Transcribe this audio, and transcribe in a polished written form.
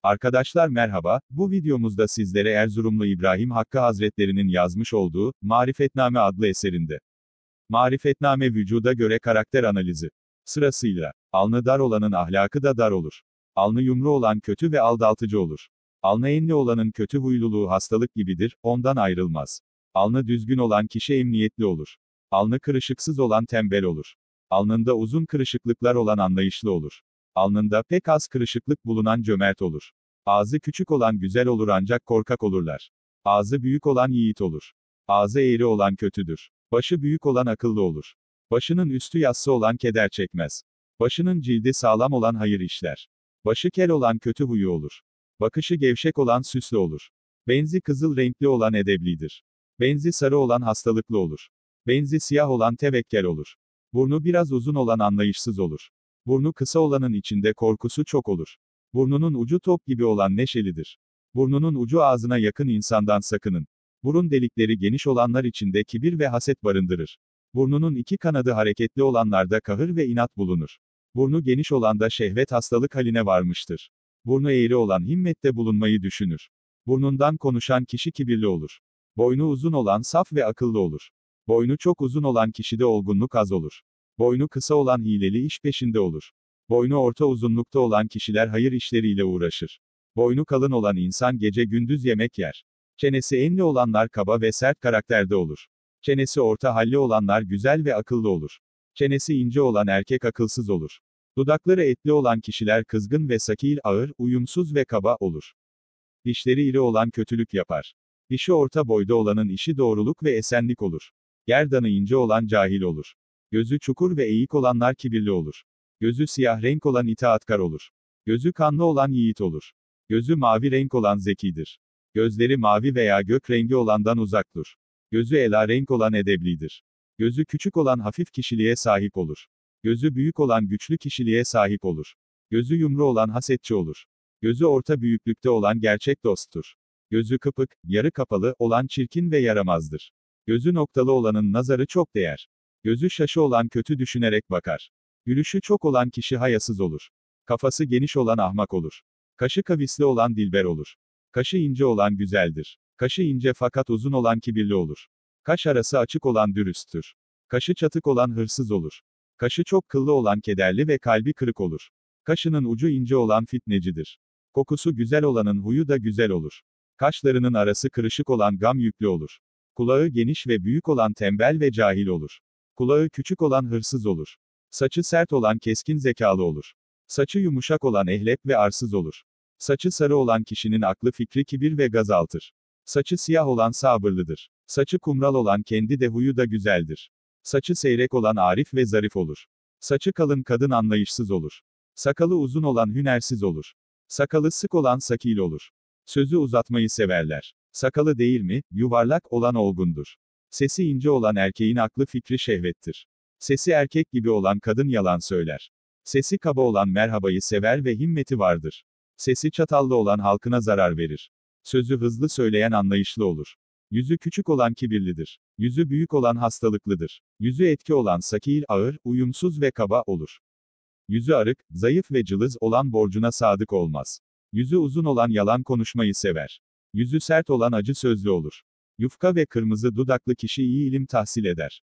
Arkadaşlar merhaba, bu videomuzda sizlere Erzurumlu İbrahim Hakkı Hazretleri'nin yazmış olduğu, Marifetname adlı eserinde. Marifetname vücuda göre karakter analizi. Sırasıyla, alnı dar olanın ahlakı da dar olur. Alnı yumru olan kötü ve aldatıcı olur. Alnı enli olanın kötü huyluluğu hastalık gibidir, ondan ayrılmaz. Alnı düzgün olan kişi emniyetli olur. Alnı kırışıksız olan tembel olur. Alnında uzun kırışıklıklar olan anlayışlı olur. Alnında pek az kırışıklık bulunan cömert olur. Ağzı küçük olan güzel olur ancak korkak olurlar. Ağzı büyük olan yiğit olur. Ağzı eğri olan kötüdür. Başı büyük olan akıllı olur. Başının üstü yassı olan keder çekmez. Başının cildi sağlam olan hayır işler. Başı kel olan kötü huyu olur. Bakışı gevşek olan süslü olur. Benzi kızıl renkli olan edeblidir. Benzi sarı olan hastalıklı olur. Benzi siyah olan tevekkel olur. Burnu biraz uzun olan anlayışsız olur. Burnu kısa olanın içinde korkusu çok olur. Burnunun ucu top gibi olan neşelidir. Burnunun ucu ağzına yakın insandan sakının. Burun delikleri geniş olanlar içinde kibir ve haset barındırır. Burnunun iki kanadı hareketli olanlarda kahır ve inat bulunur. Burnu geniş olanda şehvet hastalık haline varmıştır. Burnu eğri olan himmette bulunmayı düşünür. Burnundan konuşan kişi kibirli olur. Boynu uzun olan saf ve akıllı olur. Boynu çok uzun olan kişide olgunluk az olur. Boynu kısa olan hileli iş peşinde olur. Boynu orta uzunlukta olan kişiler hayır işleriyle uğraşır. Boynu kalın olan insan gece gündüz yemek yer. Çenesi enli olanlar kaba ve sert karakterde olur. Çenesi orta halli olanlar güzel ve akıllı olur. Çenesi ince olan erkek akılsız olur. Dudakları etli olan kişiler kızgın ve sakil, ağır, uyumsuz ve kaba olur. Dişleri iri olan kötülük yapar. Dişi orta boyda olanın işi doğruluk ve esenlik olur. Gerdanı ince olan cahil olur. Gözü çukur ve eğik olanlar kibirli olur. Gözü siyah renk olan itaatkar olur. Gözü kanlı olan yiğit olur. Gözü mavi renk olan zekidir. Gözleri mavi veya gök rengi olandan uzak dur. Gözü ela renk olan edeblidir. Gözü küçük olan hafif kişiliğe sahip olur. Gözü büyük olan güçlü kişiliğe sahip olur. Gözü yumru olan hasetçi olur. Gözü orta büyüklükte olan gerçek dosttur. Gözü kıpık, yarı kapalı olan çirkin ve yaramazdır. Gözü noktalı olanın nazarı çok değer. Gözü şaşı olan kötü düşünerek bakar. Gülüşü çok olan kişi hayasız olur. Kafası geniş olan ahmak olur. Kaşı kavisli olan dilber olur. Kaşı ince olan güzeldir. Kaşı ince fakat uzun olan kibirli olur. Kaş arası açık olan dürüsttür. Kaşı çatık olan hırsız olur. Kaşı çok kıllı olan kederli ve kalbi kırık olur. Kaşının ucu ince olan fitnecidir. Kokusu güzel olanın huyu da güzel olur. Kaşlarının arası kırışık olan gam yüklü olur. Kulağı geniş ve büyük olan tembel ve cahil olur. Kulağı küçük olan hırsız olur. Saçı sert olan keskin zekalı olur. Saçı yumuşak olan ehlep ve arsız olur. Saçı sarı olan kişinin aklı fikri kibir ve gazaltır. Saçı siyah olan sabırlıdır. Saçı kumral olan kendi de huyu da güzeldir. Saçı seyrek olan arif ve zarif olur. Saçı kalın kadın anlayışsız olur. Sakalı uzun olan hünersiz olur. Sakalı sık olan sakil olur. Sözü uzatmayı severler. Sakalı değil mi, yuvarlak olan olgundur. Sesi ince olan erkeğin aklı fikri şehvettir. Sesi erkek gibi olan kadın yalan söyler. Sesi kaba olan merhabayı sever ve himmeti vardır. Sesi çatallı olan halkına zarar verir. Sözü hızlı söyleyen anlayışlı olur. Yüzü küçük olan kibirlidir. Yüzü büyük olan hastalıklıdır. Yüzü etki olan sakil, ağır, uyumsuz ve kaba olur. Yüzü arık, zayıf ve cılız olan borcuna sadık olmaz. Yüzü uzun olan yalan konuşmayı sever. Yüzü sert olan acı sözlü olur. Yufka ve kırmızı dudaklı kişi iyi ilim tahsil eder.